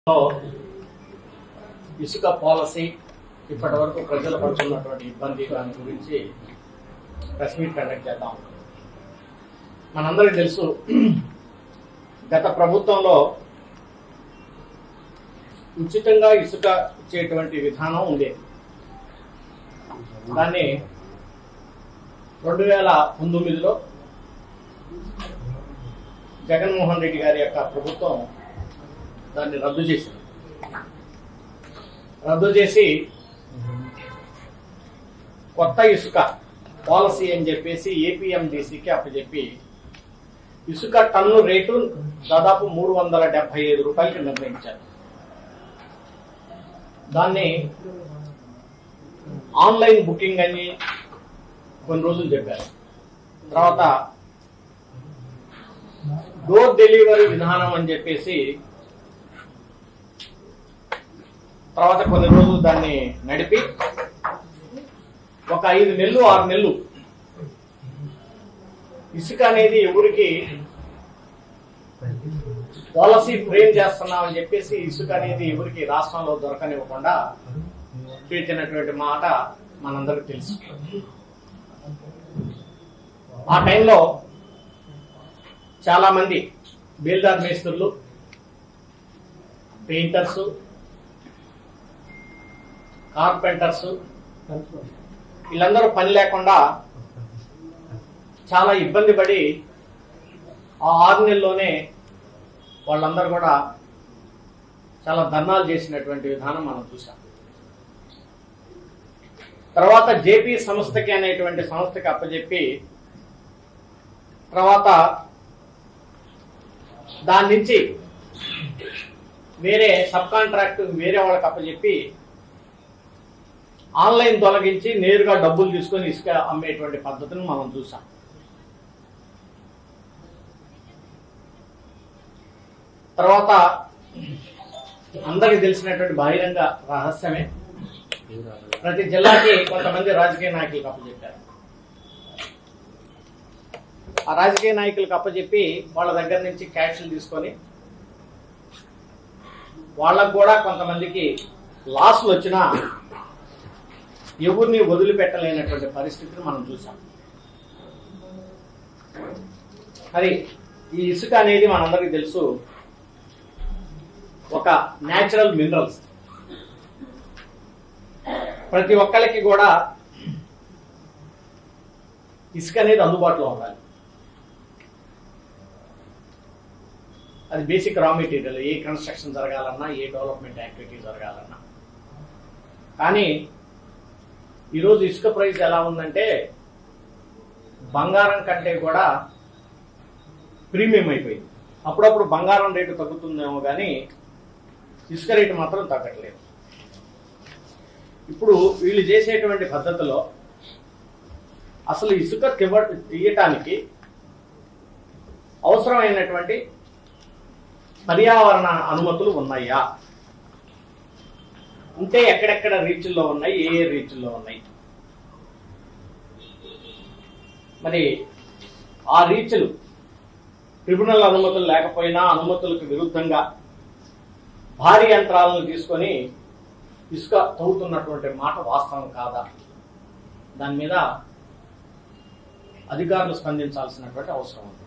ఇసుక పాలసీ ఇప్పటి వరకు ప్రజలు పడుతున్నటువంటి ఇబ్బంది దాని గురించి ప్రెస్ మీట్ కండక్ట్ చేద్దాం. మనందరికీ తెలుసు, గత ప్రభుత్వంలో ఉచితంగా ఇసుక ఇచ్చేటువంటి విధానం ఉండేది. దాన్ని 2019లో జగన్మోహన్ రెడ్డి గారి యొక్క ప్రభుత్వం దాన్ని రద్దు చేసి కొత్త ఇసుక పాలసీ అని చెప్పేసి ఏపీఎండిసికి అప్పచెప్పి ఇసుక టన్ను రేటు దాదాపు 375 రూపాయలకి నిర్ణయించారు. దాన్ని ఆన్లైన్ బుకింగ్ అని కొన్ని రోజులు చెప్పారు. తర్వాత డోర్ డెలివరీ విధానం అని చెప్పేసి తర్వాత కొన్ని రోజులు దాన్ని నడిపి ఒక 5 నెలలు 6 నెలలు ఇసుక అనేది ఎవరికి పాలసీ ఫ్రేమ్ చేస్తున్నామని చెప్పేసి ఇసుక అనేది ఎవరికి రాష్ట్రంలో దొరకనివ్వకుండా చేసినటువంటి మాట మనందరికీ తెలుసు. ఆ టైంలో చాలా మంది బేల్దార్ మేస్త్రులు, పెయింటర్స్, కార్పెంటర్స్ వీళ్ళందరూ పని లేకుండా చాలా ఇబ్బంది పడి ఆ 6 నెలల్లోనే వాళ్ళందరూ కూడా చాలా ధర్నాలు చేసినటువంటి విధానం మనం చూసాం. తర్వాత జేపీ సంస్థకి అనేటువంటి సంస్థకి అప్పచెప్పి తర్వాత దాని నుంచి వేరే సబ్ కాంట్రాక్ట్ వేరే వాళ్ళకి అప్పచెప్పి ఆన్లైన్ తొలగించి నేరుగా డబ్బులు తీసుకొని ఇసుక అమ్మేటువంటి పద్ధతిని మనం చూసాం. తర్వాత అందరికి తెలిసినటువంటి బహిరంగ రహస్యమే, ప్రతి జిల్లాకి కొంతమంది రాజకీయ నాయకులకు అప్పచెప్పారు. ఆ రాజకీయ నాయకులకు అప్పచెప్పి వాళ్ళ దగ్గర నుంచి క్యాష్లు తీసుకొని వాళ్ళకు కూడా కొంతమందికి లాస్లు వచ్చినా ఎవరిని వదిలిపెట్టలేనటువంటి పరిస్థితిని మనం చూసాం. మరి ఈ ఇసుక అనేది మనందరికీ తెలుసు, ఒక న్యాచురల్ మినరల్స్. ప్రతి ఒక్కరికి కూడా ఇసుక అనేది అందుబాటులో ఉండాలి. అది బేసిక్ రా మెటీరియల్. ఏ కన్స్ట్రక్షన్ జరగాలన్నా, ఏ డెవలప్మెంట్ యాక్టివిటీ జరగాలన్నా. కానీ ఈరోజు ఇసుక ప్రైస్ ఎలా ఉందంటే బంగారం కంటే కూడా ప్రీమియం అయిపోయింది. అప్పుడప్పుడు బంగారం రేటు తగ్గుతుందేమో కానీ ఇసుక రేటు మాత్రం తగ్గట్లేదు. ఇప్పుడు వీళ్ళు చేసేటువంటి పద్ధతిలో అసలు ఇసుక తీయటానికి అవసరమైనటువంటి పర్యావరణ అనుమతులు ఉన్నాయా, ఉంటే ఎక్కడెక్కడ రీచ్ల్లో ఉన్నాయి, ఏ రీచ్ల్లో ఉన్నాయి, మరి ఆ రీచ్లు ట్రిబ్యునల్ అనుమతులు లేకపోయినా అనుమతులకు విరుద్ధంగా భారీ యంత్రాలను తీసుకొని ఇసుక తవ్వుతున్నటువంటి మాట వాస్తవం కాదా? దాని మీద అధికారులు స్పందించాల్సినటువంటి అవసరం ఉంది.